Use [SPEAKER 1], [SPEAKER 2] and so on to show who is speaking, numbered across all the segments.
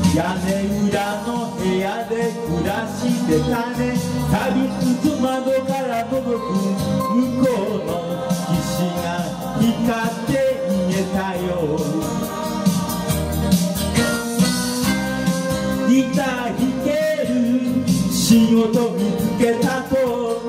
[SPEAKER 1] 屋根裏の部屋で暮らしてたね。錆びつく窓から覗く向こうの岸が光って見えたよ。ギター弾ける仕事見つけたと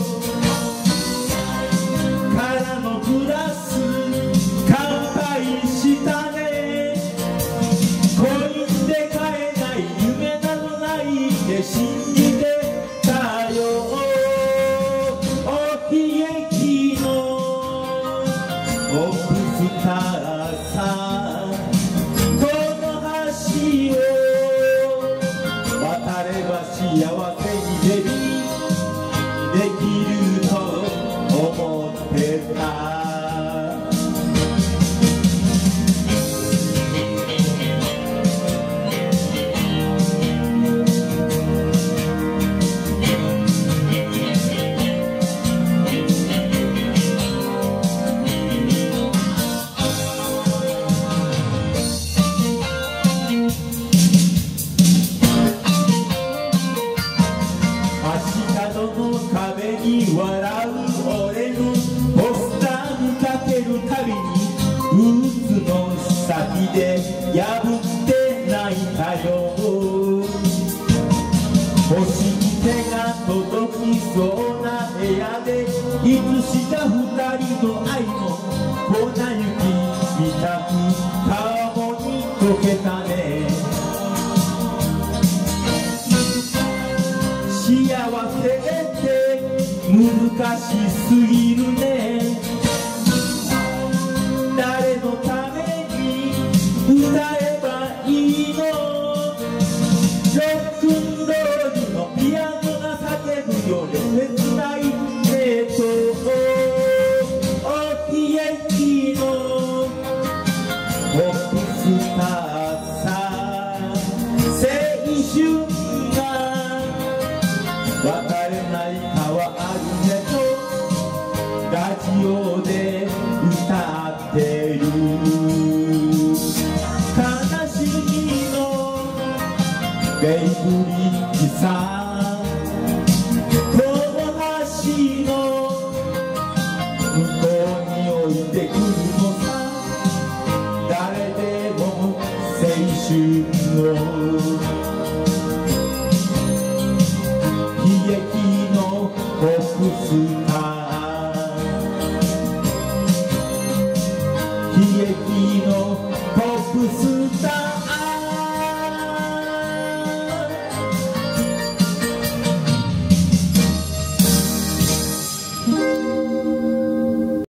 [SPEAKER 1] 空のグラス乾杯したね。コインで買えない夢などないって信じてたよ。お悲劇のポップスターさん、この橋を渡れば幸せにできると思ってた。壁に笑う俺のポスター見かけるたびにブーツの先で破って泣いたよ。星に手が届きそうな部屋でいつしか二人の愛も粉雪みたく顔に溶けたね。幸せって難しすぎるね。誰のために歌えばいいの。ロックンロールのピアノが叫ぶよ切ないねとお悲劇のポップスターさ、青春が渡れない川あるねとラジオで歌ってる。悲しみのベイブリッジさ、この橋の向こうに置いてくるのさ。誰でも青春を悲劇のポップスター、悲劇のポップスター。